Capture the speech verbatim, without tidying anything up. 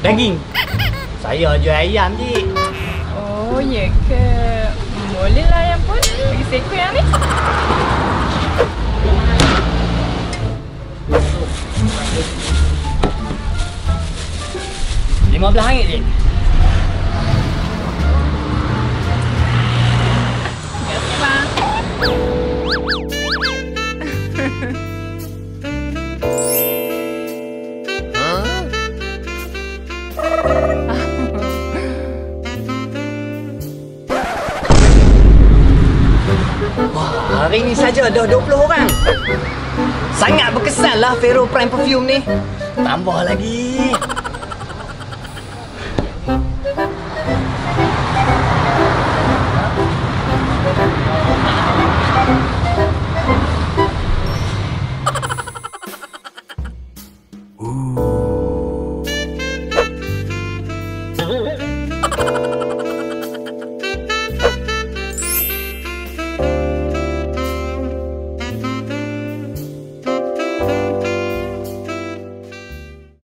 Daging. Saya jual ayam, Cik. Oh, ya ke? Boleh lah ayam pun. Bagi seekor yang ni. Lima belas ringgit, Cik. Terima kasih, bang. Wah, hari ni saja dah dua puluh orang. Sangat berkesan lah Vero Prime Perfume ni. Tambah lagi. Uh.